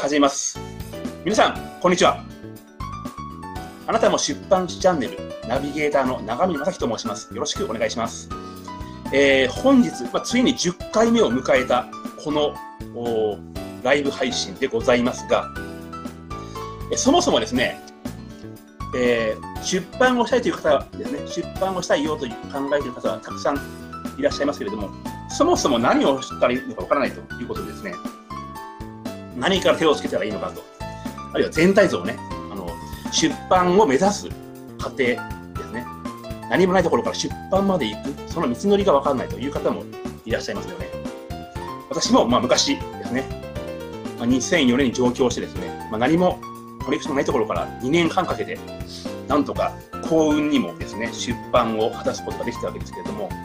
始めます。皆さん、こんにちは。あなたも出版チャンネルナビゲーターの長見正樹と申します。よろしくお願いします。本日、ついに10回目を迎えたこのライブ配信でございますが、そもそもですね、出版をしたいという方はですね、出版をしたいよと考えている方はたくさんいらっしゃいますけれども、そもそも何をしたらいいのかわからないということでですね、何から手をつけたらいいのかと、あるいは全体像をね、出版を目指す過程ですね、何もないところから出版まで行く、その道のりがわからないという方もいらっしゃいますよね。私も昔ですね、2004年に上京してですね、何もコネクションないところから2年半かけて、なんとか幸運にもですね、出版を果たすことができたわけですけれども、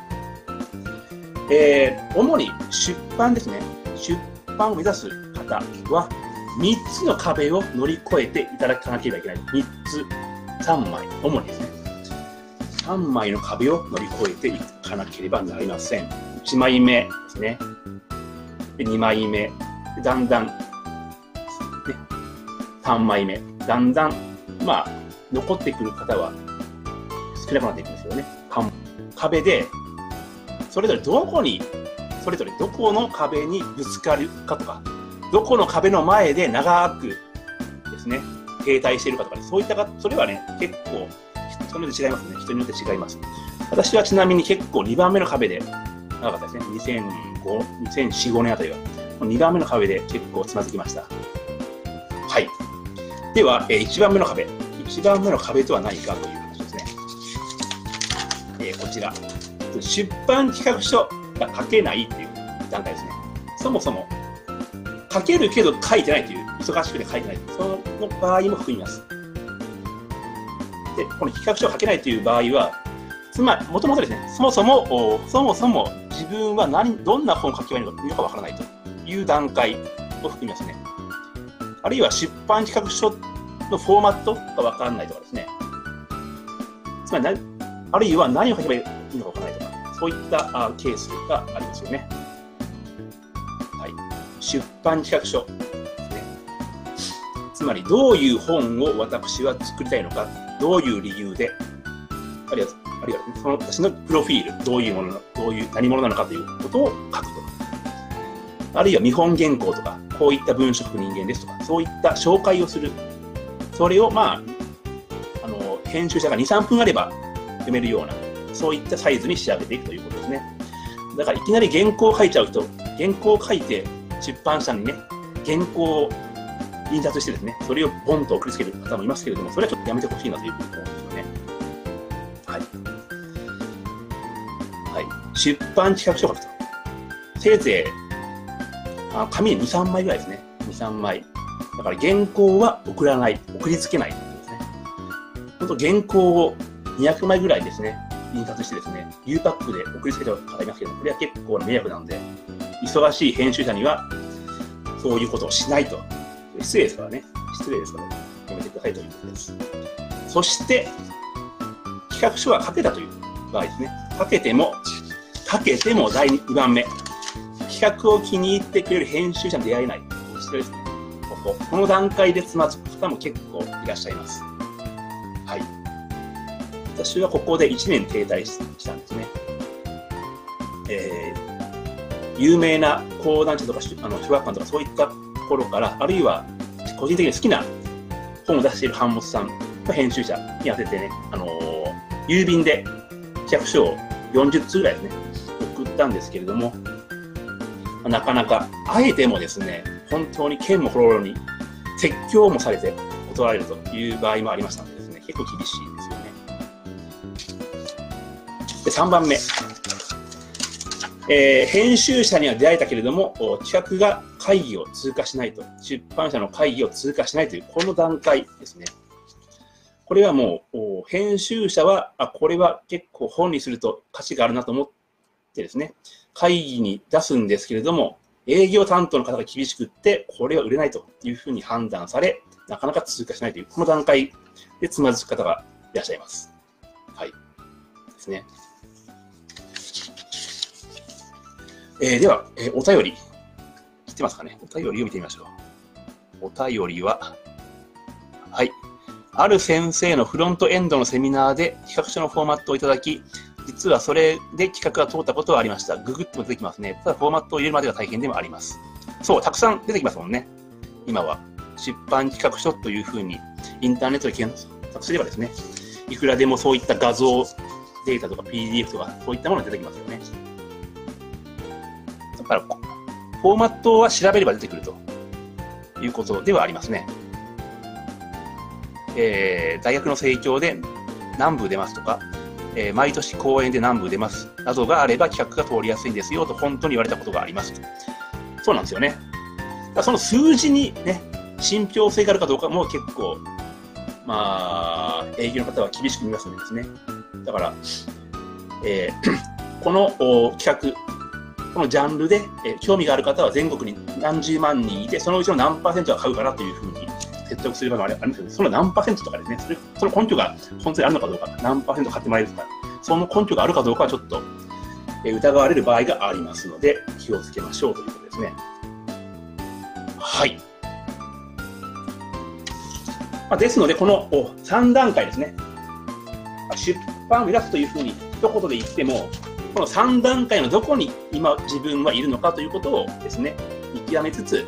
主に出版ですね、出版を目指す方は、3つの壁を乗り越えていただかなければいけない。3つ、3枚、主にですね、3枚の壁を乗り越えていかなければなりません。1枚目ですね。で2枚目、だんだん、ね、3枚目、だんだん、残ってくる方は少なくなっていくんですよね。壁で、それぞれどこの壁にぶつかるかとか、どこの壁の前で長くですね、停滞しているかとか、それはね、結構、人によって違いますね。人によって違います。私はちなみに結構2番目の壁で長かったですね。2004、5年あたりは。2番目の壁で結構つまずきました。はい。では、1番目の壁。1番目の壁とは何かという話ですね。こちら。出版企画書が書けないという段階ですね。そもそも、書けるけど書いてないという、忙しくて書いてない。その場合も含みます。で、この企画書を書けないという場合は、もともとですね、そもそも自分はどんな本を書けばいいのかわからないという段階を含みますね。あるいは出版企画書のフォーマットがわからないとかですね。あるいは何を書けばいいのかわからないとか、そういったケースがありますよね。はい。出版企画書ですね。つまり、どういう本を私は作りたいのか、どういう理由で、あるいはその私のプロフィール、何者なのかということを書くと。あるいは見本原稿とか、こういった文章書く人間ですとか、そういった紹介をする。それを編集者が2、3分あれば読めるような、そういったサイズに仕上げていくということですね。だからいきなり原稿を書いちゃう人、原稿を書いて出版社にね、原稿を印刷してですね、それをボンと送りつける方もいますけれども、それはちょっとやめてほしいなというふうに思うんですよね。はい。はい。出版企画書を書くと。せいぜい、紙2、3枚ぐらいですね。2、3枚。だから原稿は送りつけないということですね。本当原稿を200枚ぐらいですね、印刷してですね、U パックで送りつけてる方いますけど、これは結構な迷惑なので、忙しい編集者にはそういうことをしないと。失礼ですからね。やめてくださいということです。そして、企画書が書けたという場合ですね。書けても第2番目。企画を気に入ってくれる編集者に出会えない。失礼ですね。この段階でつまずく方も結構いらっしゃいます。はい。私はここで1年停滞したんですね。有名な講談社とか書学館とかそういったところから、あるいは個人的に好きな本を出している版元さんが編集者に当ててね、郵便で企画書を40通ぐらいですね、送ったんですけれども、なかなか、あえてもですね、本当に剣もほろろに説教もされて断られるという場合もありましたのでですね、結構厳しいですよね。で、3番目。編集者には出会えたけれども、企画が会議を通過しないと、出版社の会議を通過しないという、この段階ですね。これはもう、編集者は、これは結構本にすると価値があるなと思ってですね、会議に出すんですけれども、営業担当の方が厳しくって、これは売れないというふうに判断され、なかなか通過しないという、この段階でつまずく方がいらっしゃいます。はい。ですね。では、お便り、来てますかね。お便りを見てみましょう。 お便りは、はい。ある先生のフロントエンドのセミナーで企画書のフォーマットをいただき、実はそれで企画が通ったことはありました。ググっても出てきますね。ただフォーマットを入れるまでが大変でもあります。そう、たくさん出てきますもんね。今は。出版企画書というふうにインターネットで検索すればですね、いくらでもそういった画像データとか PDF とかそういったものが出てきますよね。だから、フォーマットは調べれば出てくるということではありますね。大学の生協で何部出ますとか、毎年講演で何部出ますなどがあれば企画が通りやすいんですよと本当に言われたことがありますと。そうなんですよね。だからその数字にね、信憑性があるかどうかも結構、営業の方は厳しく見ますんでですね。だから、この企画、このジャンルで、興味がある方は全国に何十万人いて、そのうちの何%が買うからというふうに説得する場合もありますけど、その何%とかですね、その根拠が本当にあるのかどうか、何%買ってもらえるとか、その根拠があるかどうかはちょっと疑われる場合がありますので、気をつけましょうということですね。はい。ですので、この3段階ですね。出版を目指すというふうに一言で言っても、この3段階のどこに今自分はいるのかということをですね、見極めつつ、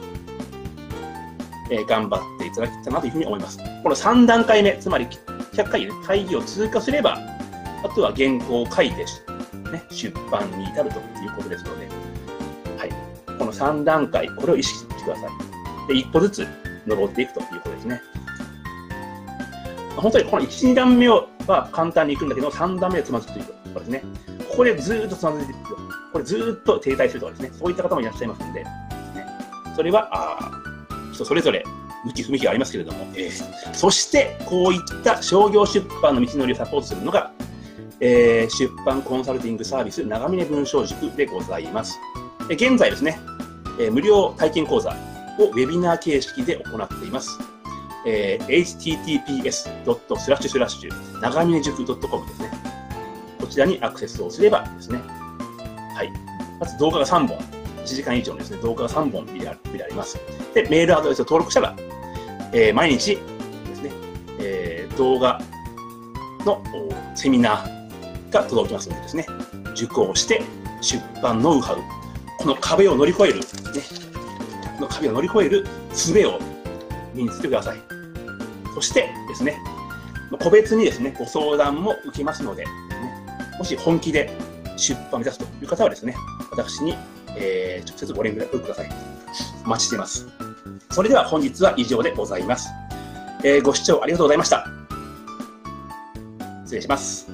頑張っていただきたいなというふうに思います。この3段階目、つまり100回、会議を通過すれば、あとは原稿を書いて、出版に至るということですので、はい、この3段階、これを意識してください。で、一歩ずつ登っていくということですね。本当にこの1、2段目は簡単にいくんだけど、3段目でつまずくということですね。ここでずーっとつまずいていくと、これずーっと停滞するとかですね、そういった方もいらっしゃいますので、それは人それぞれ向き不向きがありますけれども、そしてこういった商業出版の道のりをサポートするのが、出版コンサルティングサービス長峰文章塾でございます。現在ですね、無料体験講座をウェビナー形式で行っています。https:// 長峰塾 .com ですね。こちらにアクセスをすればですね、はい。まず動画が3本、1時間以上のですね、動画が3本見られます。で、メールアドレスを登録したら、毎日ですね、動画のセミナーが届きますのでですね、受講して出版ノウハウ、この壁を乗り越える、この壁を乗り越える術を身につけてください。そしてですね、個別にですね、ご相談も受けますので、もし本気で出版を目指すという方はですね、私に、直接ご連絡ください。お待ちしています。それでは本日は以上でございます。ご視聴ありがとうございました。失礼します。